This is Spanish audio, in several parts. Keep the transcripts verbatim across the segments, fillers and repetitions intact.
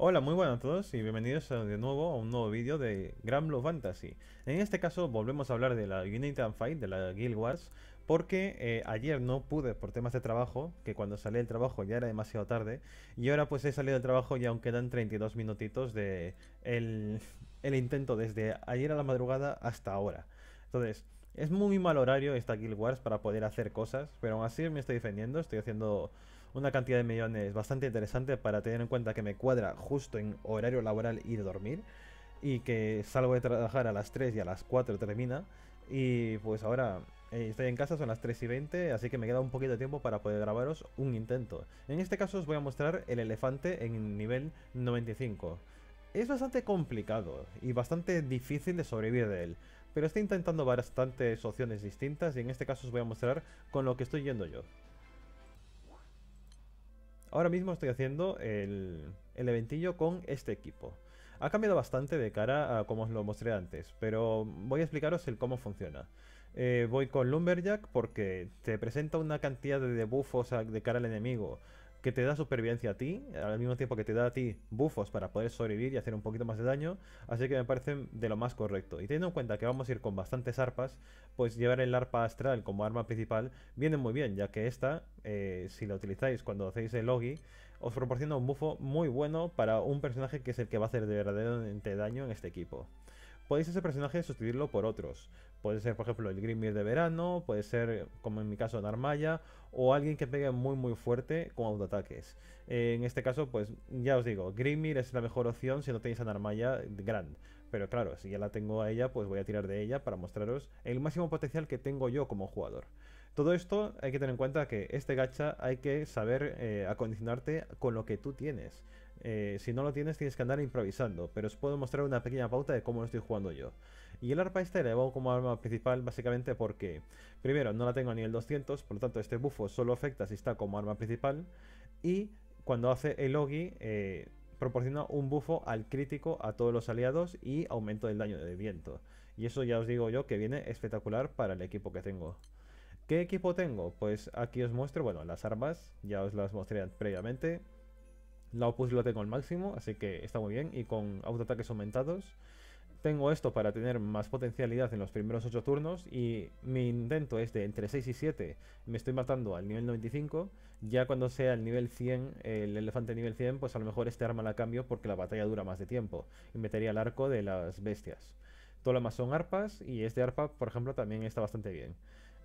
Hola, muy buenas a todos y bienvenidos a- de nuevo a un nuevo vídeo de Grand Blue Fantasy. En este caso volvemos a hablar de la Unite and Fight, de la Guild Wars, porque eh, ayer no pude por temas de trabajo, que cuando salí del trabajo ya era demasiado tarde, y ahora pues he salido del trabajo y aún quedan treinta y dos minutitos de el, el intento desde ayer a la madrugada hasta ahora. Entonces, es muy mal horario esta Guild Wars para poder hacer cosas, pero aún así me estoy defendiendo, estoy haciendo una cantidad de millones bastante interesante para tener en cuenta que me cuadra justo en horario laboral y de dormir y que salgo de trabajar a las tres y a las cuatro termina y pues ahora eh, estoy en casa, son las tres y veinte, así que me queda un poquito de tiempo para poder grabaros un intento. En este caso os voy a mostrar el elefante en nivel noventa y cinco. Es bastante complicado y bastante difícil de sobrevivir de él, pero estoy intentando bastantes opciones distintas y en este caso os voy a mostrar con lo que estoy yendo yo. Ahora mismo estoy haciendo el, el eventillo con este equipo. Ha cambiado bastante de cara a como os lo mostré antes, pero voy a explicaros el cómo funciona. Eh, voy con Lumberjack porque te presenta una cantidad de debuffos a- de cara al enemigo que te da supervivencia a ti, al mismo tiempo que te da a ti buffos para poder sobrevivir y hacer un poquito más de daño, así que me parece de lo más correcto. Y teniendo en cuenta que vamos a ir con bastantes arpas, pues llevar el arpa astral como arma principal viene muy bien, ya que esta, eh, si la utilizáis cuando hacéis el logi, os proporciona un buffo muy bueno para un personaje que es el que va a hacer de verdaderamente daño en este equipo. Podéis ese personaje sustituirlo por otros. Puede ser, por ejemplo, el Grimir de verano, puede ser, como en mi caso, Narmaya, o alguien que pegue muy muy fuerte con autoataques. Eh, en este caso, pues ya os digo, Grimir es la mejor opción si no tenéis a Narmaya Grand. Pero claro, si ya la tengo a ella, pues voy a tirar de ella para mostraros el máximo potencial que tengo yo como jugador. Todo esto hay que tener en cuenta que este gacha hay que saber eh, acondicionarte con lo que tú tienes. Eh, si no lo tienes tienes que andar improvisando, pero os puedo mostrar una pequeña pauta de cómo lo estoy jugando yo. Y el arpa esta la llevo como arma principal básicamente porque, primero, no la tengo a nivel doscientos, por lo tanto este bufo solo afecta si está como arma principal. Y cuando hace el logi, eh, proporciona un bufo al crítico a todos los aliados y aumento del daño de viento. Y eso ya os digo yo que viene espectacular para el equipo que tengo. ¿Qué equipo tengo? Pues aquí os muestro, bueno, las armas, ya os las mostré previamente. La Opus lo tengo al máximo, así que está muy bien, y con autoataques aumentados. Tengo esto para tener más potencialidad en los primeros ocho turnos y mi intento es de entre seis y siete. Me estoy matando al nivel noventa y cinco. Ya cuando sea el nivel cien, el elefante nivel cien, pues a lo mejor este arma la cambio porque la batalla dura más de tiempo. Y metería el arco de las bestias. Todo lo demás son arpas y este arpa, por ejemplo, también está bastante bien.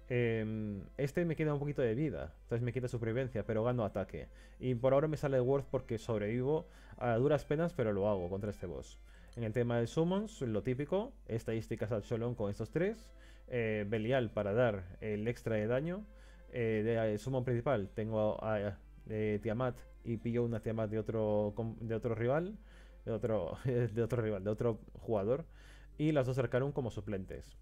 Eh, este me queda un poquito de vida, entonces me quita supervivencia, pero gano ataque. Y por ahora me sale Worth porque sobrevivo a duras penas, pero lo hago contra este boss. En el tema de summons, lo típico, estadísticas al Sholon con estos tres, eh, Belial para dar el extra de daño, eh, de eh, summon principal tengo a, a eh, Tiamat y pillo una Tiamat de otro, de otro rival, de otro, de otro rival, de otro jugador, y las dos Arcanum como suplentes.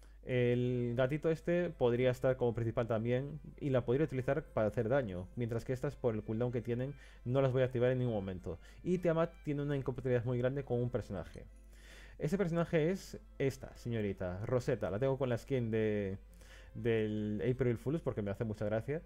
El gatito este podría estar como principal también y la podría utilizar para hacer daño, mientras que estas por el cooldown que tienen no las voy a activar en ningún momento. Y Tiamat tiene una incompatibilidad muy grande con un personaje. Ese personaje es esta, señorita, Rosetta. La tengo con la skin de, del April Fools porque me hace mucha gracia.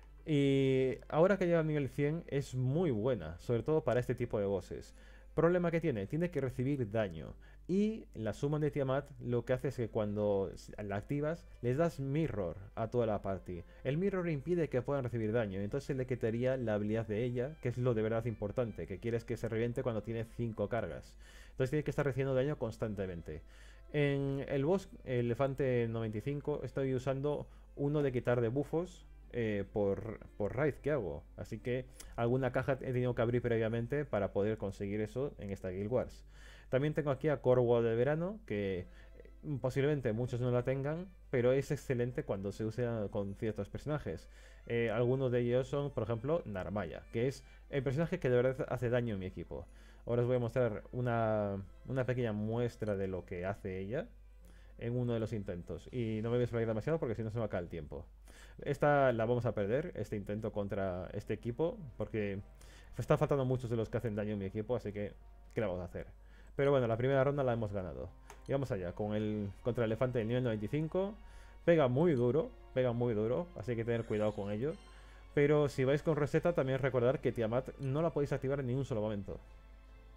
Y ahora que llega al nivel cien es muy buena, sobre todo para este tipo de bosses. Problema que tiene, tiene que recibir daño. Y la summon de Tiamat lo que hace es que cuando la activas, les das mirror a toda la party. El mirror impide que puedan recibir daño, entonces se le quitaría la habilidad de ella, que es lo de verdad importante, que quieres que se reviente cuando tiene cinco cargas. Entonces tiene que estar recibiendo daño constantemente. En el boss Elefante noventa y cinco estoy usando uno de quitar de buffos eh, por, por raid que hago. Así que alguna caja he tenido que abrir previamente para poder conseguir eso en esta Guild Wars. También tengo aquí a Corwall de verano, que eh, posiblemente muchos no la tengan, pero es excelente cuando se usa con ciertos personajes. Eh, algunos de ellos son, por ejemplo, Narmaya, que es el personaje que de verdad hace daño en mi equipo. Ahora os voy a mostrar una, una pequeña muestra de lo que hace ella en uno de los intentos. Y no me voy a explayar demasiado porque si no se me acaba el tiempo. Esta la vamos a perder, este intento contra este equipo, porque está faltando muchos de los que hacen daño en mi equipo, así que, ¿qué le vamos a hacer? Pero bueno, la primera ronda la hemos ganado. Y vamos allá, con el contra el elefante del nivel noventa y cinco. Pega muy duro, pega muy duro, así que tener cuidado con ello. Pero si vais con receta, también recordar que Tiamat no la podéis activar en ningún solo momento.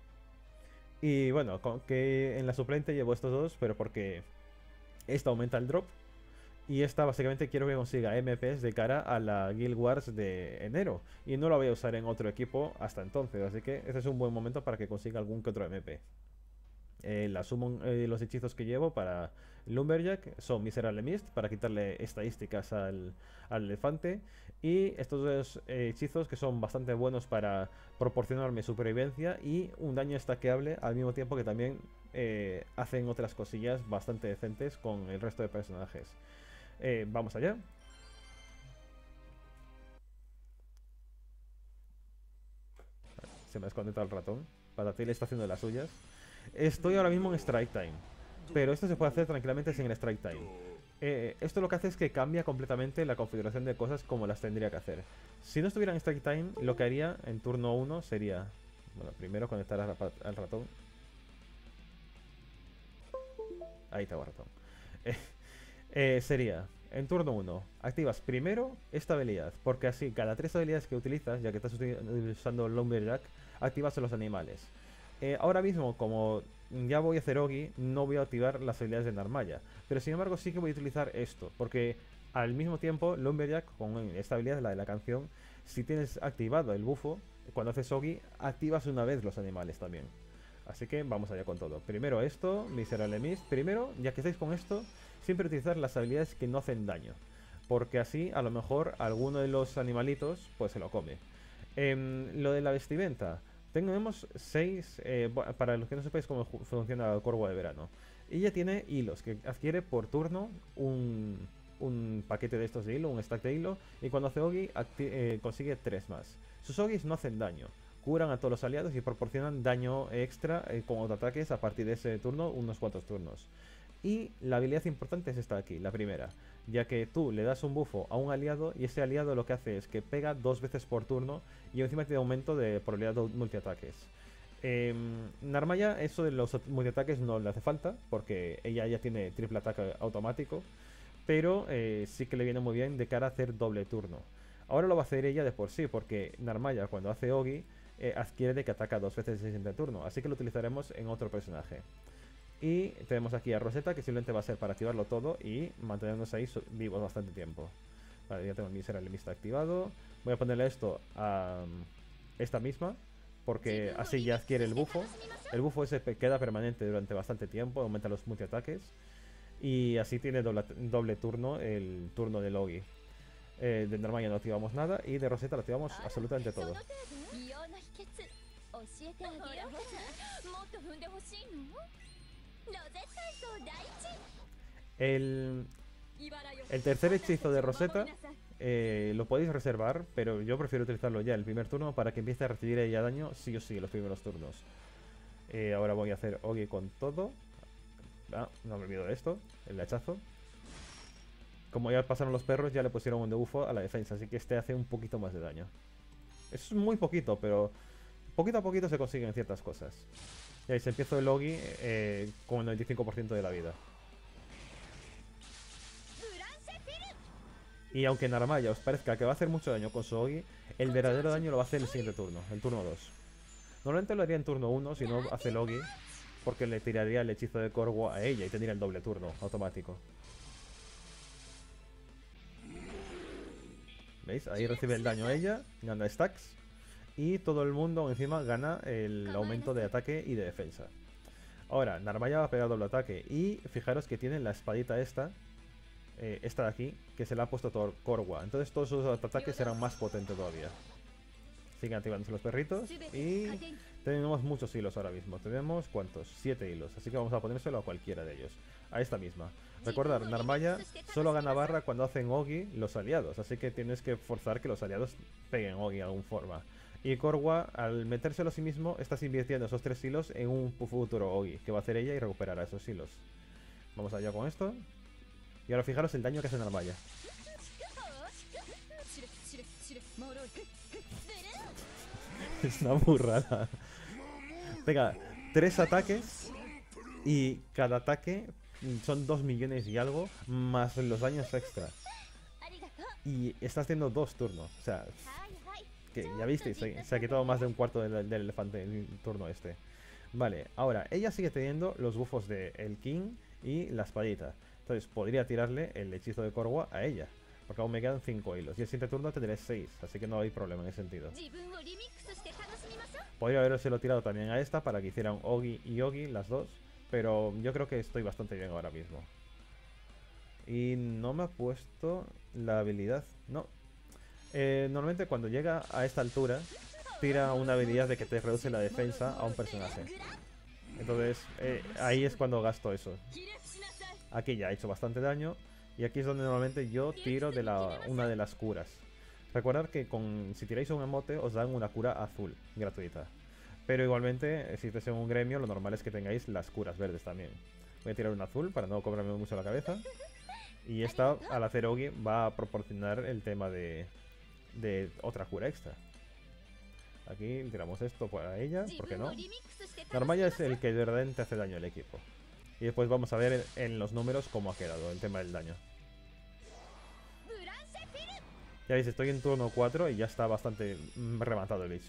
Y bueno, con que en la suplente llevo estos dos, pero porque esta aumenta el drop. Y esta básicamente quiero que consiga M Ps de cara a la Guild Wars de enero. Y no la voy a usar en otro equipo hasta entonces. Así que este es un buen momento para que consiga algún que otro M P. Eh, la summon, eh, los hechizos que llevo para Lumberjack son Miserable Mist para quitarle estadísticas al, al elefante. Y estos dos eh, hechizos que son bastante buenos para proporcionarme supervivencia y un daño stackeable al mismo tiempo que también eh, hacen otras cosillas bastante decentes con el resto de personajes. Eh, vamos allá. Se me ha desconectado el ratón. Patatil está haciendo las suyas. Estoy ahora mismo en Strike Time, pero esto se puede hacer tranquilamente sin el Strike Time. Eh, esto lo que hace es que cambia completamente la configuración de cosas como las tendría que hacer. Si no estuviera en Strike Time, lo que haría en turno uno sería... Bueno, primero conectar al, al ratón. Ahí está el ratón. Eh, eh, sería... En turno uno, activas primero esta habilidad, porque así cada tres habilidades que utilizas, ya que estás usando Lumberjack, activas a los animales. Eh, ahora mismo, como ya voy a hacer Ogi, no voy a activar las habilidades de Narmaya, pero sin embargo sí que voy a utilizar esto, porque al mismo tiempo Lumberjack, con esta habilidad, la de la canción, si tienes activado el bufo, cuando haces Ogi, activas una vez los animales también. Así que vamos allá con todo. Primero esto, Miserable Mist. Primero, ya que estáis con esto, siempre utilizar las habilidades que no hacen daño, porque así a lo mejor alguno de los animalitos pues se lo come. Eh, lo de la vestimenta, tenemos seis, eh, para los que no sepáis cómo funciona el Corvo de verano. Ella tiene hilos, que adquiere por turno un, un paquete de estos de hilo, un stack de hilo, y cuando hace Ogi eh, consigue tres más. Sus Ogis no hacen daño, curan a todos los aliados y proporcionan daño extra eh, con autoataques a partir de ese turno, unos cuantos turnos. Y la habilidad importante es esta de aquí, la primera, ya que tú le das un bufo a un aliado y ese aliado lo que hace es que pega dos veces por turno y encima tiene aumento de probabilidad de multiataques. Eh, Narmaya, eso de los multiataques no le hace falta, porque ella ya tiene triple ataque automático, pero eh, sí que le viene muy bien de cara a hacer doble turno. Ahora lo va a hacer ella de por sí, porque Narmaya cuando hace Ogi eh, adquiere de que ataca dos veces el siguiente turno, así que lo utilizaremos en otro personaje. Y tenemos aquí a Rosetta, que simplemente va a ser para activarlo todo y mantenernos ahí vivos bastante tiempo. Vale, ya tengo mi Miserable Mist activado. Voy a ponerle esto a um, esta misma, porque así ya adquiere el bufo. El bufo ese queda permanente durante bastante tiempo, aumenta los multiataques. Y así tiene doble, doble turno, el turno de Logi. Eh, de Narmaya no activamos nada y de Rosetta lo activamos absolutamente todo. El, el tercer hechizo de Rosetta eh, lo podéis reservar, pero yo prefiero utilizarlo ya el primer turno para que empiece a recibir ella daño sí o sí los primeros turnos. Eh, ahora voy a hacer Ogi con todo. Ah, no me olvido de esto, el hachazo. Como ya pasaron los perros, ya le pusieron un debuffo a la defensa, así que este hace un poquito más de daño. Es muy poquito, pero poquito a poquito se consiguen ciertas cosas. Y ahí se empieza el Ogi eh, con el noventa y cinco por ciento de la vida. Y aunque Narmaya os parezca que va a hacer mucho daño con su Ogi, el verdadero daño lo va a hacer el siguiente turno, el turno dos. Normalmente lo haría en turno uno si no hace el Ogi, porque le tiraría el hechizo de Corvo a ella y tendría el doble turno automático. ¿Veis? Ahí recibe el daño a ella, gana stacks. Y todo el mundo encima gana el aumento de ataque y de defensa. Ahora, Narmaya va a pegar doble ataque. Y fijaros que tiene la espadita esta, eh, esta de aquí, que se la ha puesto Corwa. Entonces todos sus ataques serán más potentes todavía. Siguen activándose los perritos. Y tenemos muchos hilos ahora mismo. Tenemos, ¿cuántos? siete hilos. Así que vamos a ponérselo a cualquiera de ellos. A esta misma. Recordad, Narmaya solo gana barra cuando hacen Ogi los aliados. Así que tienes que forzar que los aliados peguen Ogi de alguna forma. Y Corwa, al metérselo a sí mismo, estás invirtiendo esos tres hilos en un futuro Ogi que va a hacer ella y recuperará esos hilos. Vamos allá con esto. Y ahora fijaros el daño que hace Narmaya. Es una burrada. Pega tres ataques y cada ataque son dos millones y algo más los daños extra. Y está haciendo dos turnos. O sea, que ya visteis, se, se ha quitado más de un cuarto del, del elefante en el turno este. Vale, ahora, ella sigue teniendo los buffos de el King y la espadita. Entonces, podría tirarle el hechizo de Korwa a ella. Porque aún me quedan cinco hilos. Y el siguiente turno tendré seis, así que no hay problema en ese sentido. Podría habérselo tirado también a esta para que hicieran Ogi y Ogi, las dos. Pero yo creo que estoy bastante bien ahora mismo. Y no me ha puesto la habilidad. No. Eh, normalmente cuando llega a esta altura, tira una habilidad de que te reduce la defensa a un personaje. Entonces, eh, ahí es cuando gasto eso. Aquí ya ha hecho bastante daño. Y aquí es donde normalmente yo tiro de la, una de las curas. Recordad que con, si tiráis un emote os dan una cura azul, gratuita. Pero igualmente, si estáis en un gremio, lo normal es que tengáis las curas verdes también. Voy a tirar una azul para no cobrarme mucho la cabeza. Y esta, al hacer Ogi, va a proporcionar el tema de, de otra cura extra. Aquí tiramos esto para ella, ¿por qué no? Narmaya es el que verdaderamente hace daño al equipo. Y después vamos a ver en los números cómo ha quedado el tema del daño. Ya veis, estoy en turno cuatro y ya está bastante rematado el bicho.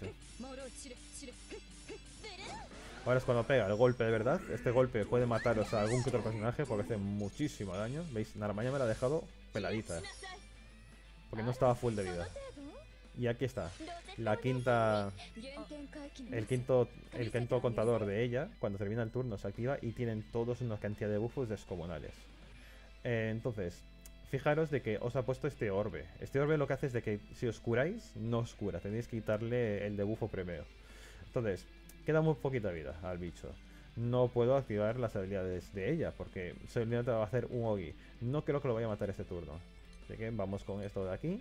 Ahora es cuando pega el golpe de verdad. Este golpe puede mataros a algún que otro personaje porque hace muchísimo daño. ¿Veis? Narmaya me la ha dejado peladita. Porque no estaba full de vida. Y aquí está. La quinta... El quinto, el quinto contador de ella, cuando termina el turno, se activa y tienen todos una cantidad de buffos descomunales. Eh, entonces, fijaros de que os ha puesto este orbe. Este orbe lo que hace es de que si os curáis, no os cura. Tenéis que quitarle el debuffo primero. Entonces, queda muy poquita vida al bicho. No puedo activar las habilidades de ella porque seguramente va a hacer un Ogi. No creo que lo vaya a matar este turno. Así que vamos con esto de aquí.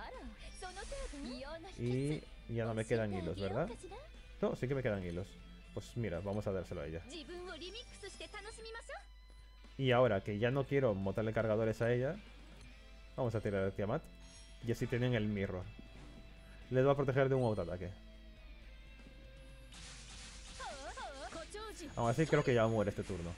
Y ya no me quedan hilos, ¿verdad? No, sí que me quedan hilos. Pues mira, vamos a dárselo a ella. Y ahora que ya no quiero montarle cargadores a ella, vamos a tirar el Tiamat. Y así tienen el Mirror. Les va a proteger de un autoataque. Aún así creo que ya muere este turno.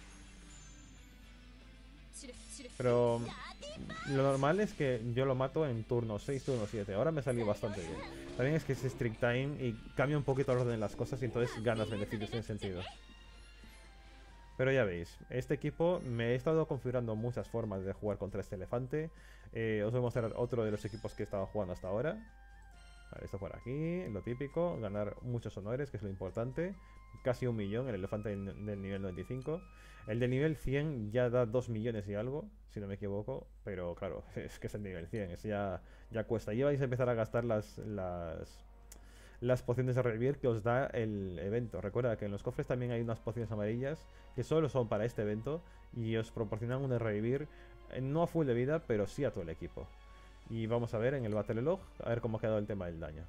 Pero lo normal es que yo lo mato en turno seis, turno siete. Ahora me salió bastante bien. También es que es strict time y cambia un poquito el orden de las cosas y entonces ganas beneficios en ese sentido. Pero ya veis, este equipo me he estado configurando muchas formas de jugar contra este elefante. Eh, os voy a mostrar otro de los equipos que he estado jugando hasta ahora. Vale, esto por aquí, lo típico, ganar muchos honores, que es lo importante. Casi un millón, el elefante del nivel noventa y cinco. El de nivel cien ya da dos millones y algo, si no me equivoco. Pero claro, es que es el nivel cien, es ya, ya cuesta. Y vais a empezar a gastar las, las, las pociones de revivir que os da el evento. Recuerda que en los cofres también hay unas pociones amarillas que solo son para este evento y os proporcionan un de revivir, no a full de vida, pero sí a todo el equipo. Y vamos a ver en el Battle Log, a ver cómo ha quedado el tema del daño.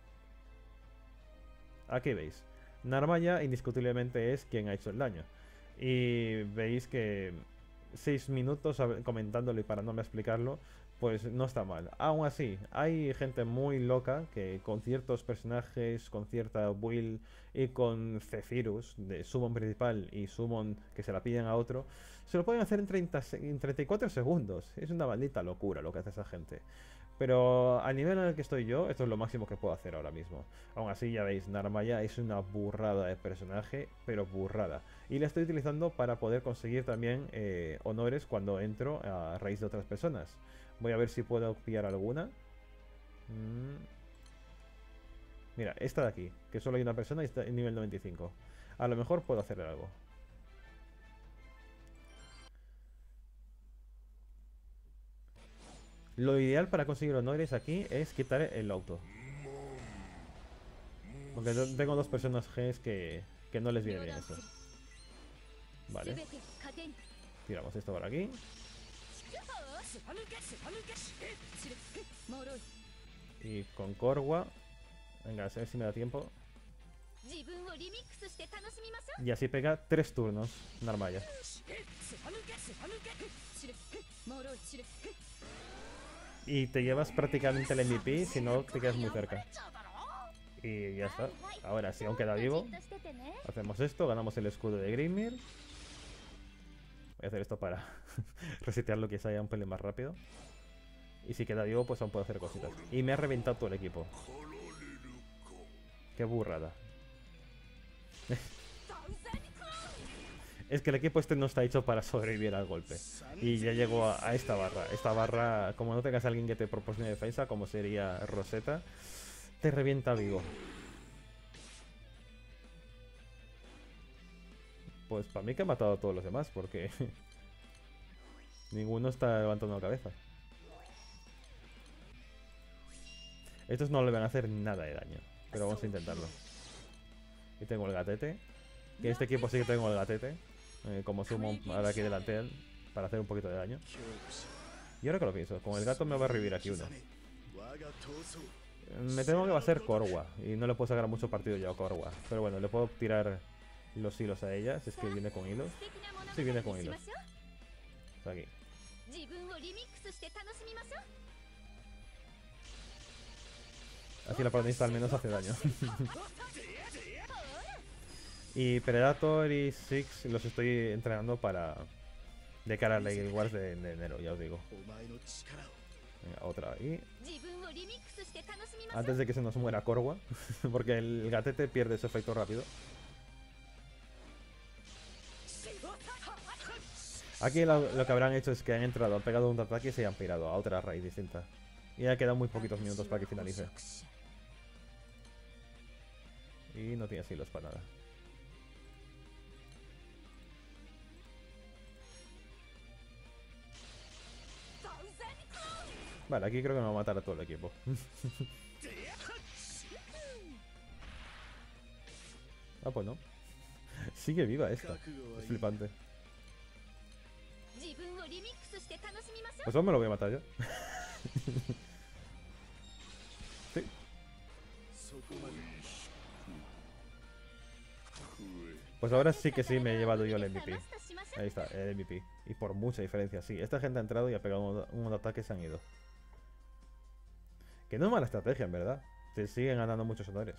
Aquí veis, Narmaya indiscutiblemente es quien ha hecho el daño. Y veis que seis minutos comentándolo y para no me explicarlo, pues no está mal. Aún así, hay gente muy loca que con ciertos personajes, con cierta build y con Zephyrus de Summon principal y Summon que se la piden a otro, se lo pueden hacer en, treinta, en treinta y cuatro segundos. Es una maldita locura lo que hace esa gente. Pero al nivel en el que estoy yo, esto es lo máximo que puedo hacer ahora mismo. Aún así, ya veis, Narmaya es una burrada de personaje, pero burrada. Y la estoy utilizando para poder conseguir también eh, honores cuando entro a raíz de otras personas. Voy a ver si puedo pillar alguna. Mm. Mira, esta de aquí, que solo hay una persona y está en nivel noventa y cinco. A lo mejor puedo hacer algo. Lo ideal para conseguir honores aquí es quitar el auto. Porque tengo dos personajes que, que no les viene bien eso. Vale. Tiramos esto por aquí. Y con Korwa. Venga, a ver si me da tiempo. Y así pega tres turnos, Narmaya. Y te llevas prácticamente el M V P si no te quedas muy cerca. Y ya está. Ahora, si aún queda vivo, hacemos esto, ganamos el escudo de Grimir. Voy a hacer esto para resetearlo que salga un pelín más rápido. Y si queda vivo, pues aún puedo hacer cositas. Y me ha reventado todo el equipo. Qué burrada. Es que el equipo este no está hecho para sobrevivir al golpe. Y ya llegó a, a esta barra. Esta barra, como no tengas a alguien que te proporcione defensa, como sería Rosetta, te revienta vivo. Pues para mí que ha matado a todos los demás, porque ninguno está levantando la cabeza. Estos no le van a hacer nada de daño, pero vamos a intentarlo. Y tengo el gatete. Que este equipo sí que tengo el gatete. Eh, como sumo ahora aquí delante de él, para hacer un poquito de daño. Y ahora que lo pienso, con el gato me va a revivir aquí uno. Me temo que va a ser Korwa, y no le puedo sacar mucho partido ya a Korwa. Pero bueno, le puedo tirar los hilos a ella, si es que viene con hilos. Sí, viene con hilos. Está aquí. Así la protagonista al menos hace daño. Y Predator y Six los estoy entrenando para... de cara a la Guild Wars de, de enero, ya os digo. Venga, otra ahí. Antes de que se nos muera Korwa, porque el gatete pierde su efecto rápido. Aquí lo, lo que habrán hecho es que han entrado, han pegado un ataque y se han pirado a otra raíz distinta. Y ya quedan muy poquitos minutos para que finalice. Y no tiene hilos para nada. Vale, aquí creo que me va a matar a todo el equipo. Ah, pues no. Sigue viva esta. Es flipante. Pues ahora me lo voy a matar yo. Sí. Pues ahora sí que sí me he llevado yo el M V P. Ahí está, el M V P. Y por mucha diferencia, sí. Esta gente ha entrado y ha pegado un, un ataque y se han ido. Que no es mala estrategia, en verdad. Te siguen ganando muchos honores.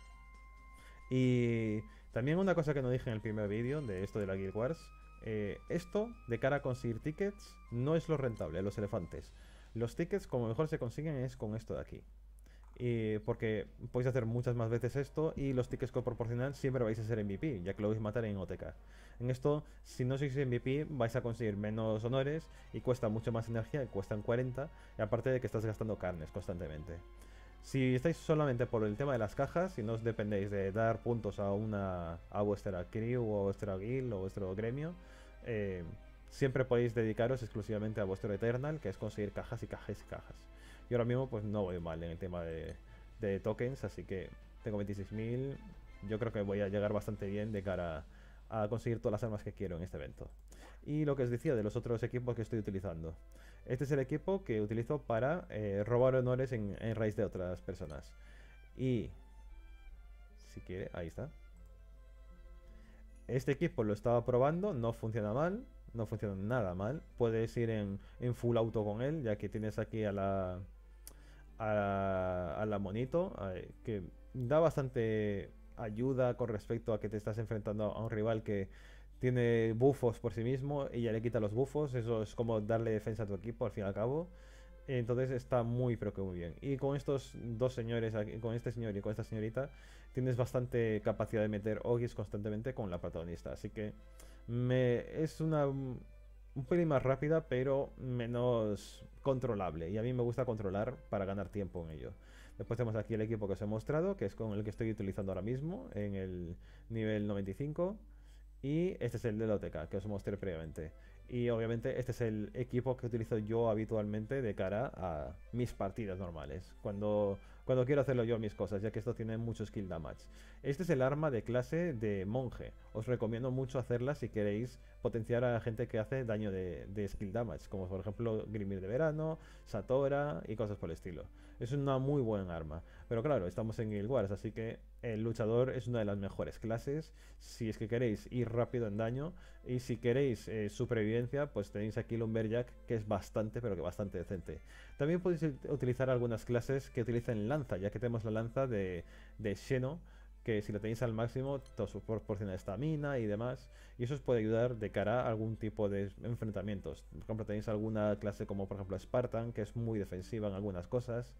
Y también una cosa que no dije en el primer vídeo de esto de la Guild Wars. Eh, esto, de cara a conseguir tickets, no es lo rentable, los elefantes. Los tickets, como mejor se consiguen, es con esto de aquí. Y porque podéis hacer muchas más veces esto y los tickets que proporcionan siempre vais a ser M V P, ya que lo vais a matar en O T K. En esto, si no sois M V P, vais a conseguir menos honores y cuesta mucho más energía, que cuestan cuarenta, y aparte de que estás gastando carnes constantemente. Si estáis solamente por el tema de las cajas y no os dependéis de dar puntos a una a vuestra crew o a vuestra guild o vuestro gremio, eh, siempre podéis dedicaros exclusivamente a vuestro Eternal, que es conseguir cajas y cajas y cajas. Y ahora mismo pues no voy mal en el tema de, de tokens, así que tengo veintiséis mil. Yo creo que voy a llegar bastante bien de cara a, a conseguir todas las armas que quiero en este evento. Y lo que os decía de los otros equipos que estoy utilizando. Este es el equipo que utilizo para eh, robar honores en, en raíz de otras personas. Y... si quiere, ahí está. Este equipo lo estaba probando, no funciona mal. No funciona nada mal. Puedes ir en, en full auto con él, ya que tienes aquí a la... A la, a la monito, a, que da bastante ayuda con respecto a que te estás enfrentando a un rival que tiene buffos por sí mismo y ya le quita los buffos. Eso es como darle defensa a tu equipo al fin y al cabo. Entonces está muy pero que muy bien. Y con estos dos señores, aquí, con este señor y con esta señorita, tienes bastante capacidad de meter ogis constantemente con la protagonista. Así que me, es una un pelín más rápida, pero menos controlable. Y a mí me gusta controlar para ganar tiempo en ello. Después tenemos aquí el equipo que os he mostrado, que es con el que estoy utilizando ahora mismo en el nivel noventa y cinco. Y este es el de la O T K, que os mostré previamente. Y obviamente este es el equipo que utilizo yo habitualmente de cara a mis partidas normales. Cuando, cuando quiero hacerlo yo mis cosas, ya que esto tiene mucho skill damage. Este es el arma de clase de monje. Os recomiendo mucho hacerla si queréis potenciar a la gente que hace daño de, de skill damage. Como por ejemplo Grimir de Verano, Satora y cosas por el estilo. Es una muy buena arma. Pero claro, estamos en Guild Wars, así que el luchador es una de las mejores clases. Si es que queréis ir rápido en daño y si queréis eh, supervivencia, pues tenéis aquí Lumberjack, que es bastante, pero que bastante decente. También podéis utilizar algunas clases que utilicen lanza, ya que tenemos la lanza de, de Xeno, que si lo tenéis al máximo, os proporciona estamina y demás. Y eso os puede ayudar de cara a algún tipo de enfrentamientos. Por ejemplo, tenéis alguna clase como por ejemplo Spartan, que es muy defensiva en algunas cosas.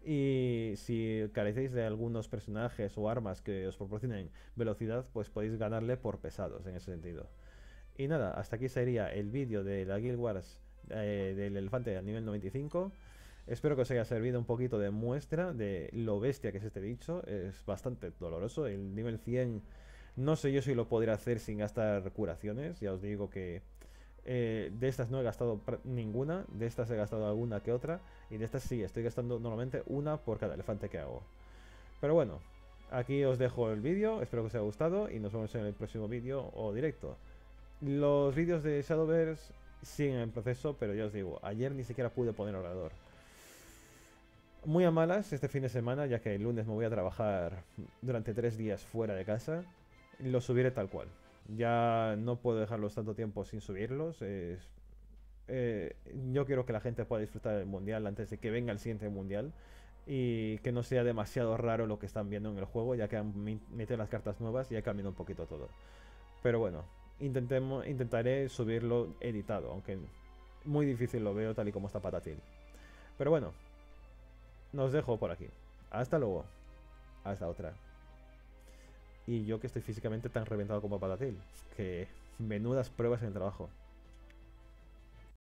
Y si carecéis de algunos personajes o armas que os proporcionen velocidad, pues podéis ganarle por pesados en ese sentido. Y nada, hasta aquí sería el vídeo de la Guild Wars eh, del elefante a nivel noventa y cinco. Espero que os haya servido un poquito de muestra de lo bestia que es este bicho. Es bastante doloroso. El nivel cien, no sé yo si lo podría hacer sin gastar curaciones. Ya os digo que eh, de estas no he gastado ninguna. De estas he gastado alguna que otra. Y de estas sí, estoy gastando normalmente una por cada elefante que hago. Pero bueno, aquí os dejo el vídeo. Espero que os haya gustado y nos vemos en el próximo vídeo o directo. Los vídeos de Shadowverse siguen en proceso, pero ya os digo, ayer ni siquiera pude poner orador. Muy a malas este fin de semana, ya que el lunes me voy a trabajar durante tres días fuera de casa. Los subiré tal cual. Ya no puedo dejarlos tanto tiempo sin subirlos. Es, eh, yo quiero que la gente pueda disfrutar del mundial antes de que venga el siguiente mundial. Y que no sea demasiado raro lo que están viendo en el juego, ya que han metido las cartas nuevas y ha cambiado un poquito todo. Pero bueno, intentemos, intentaré subirlo editado, aunque muy difícil lo veo tal y como está Patatil. Pero bueno, nos dejo por aquí. Hasta luego. Hasta otra. Y yo que estoy físicamente tan reventado como Patatil, que menudas pruebas en el trabajo.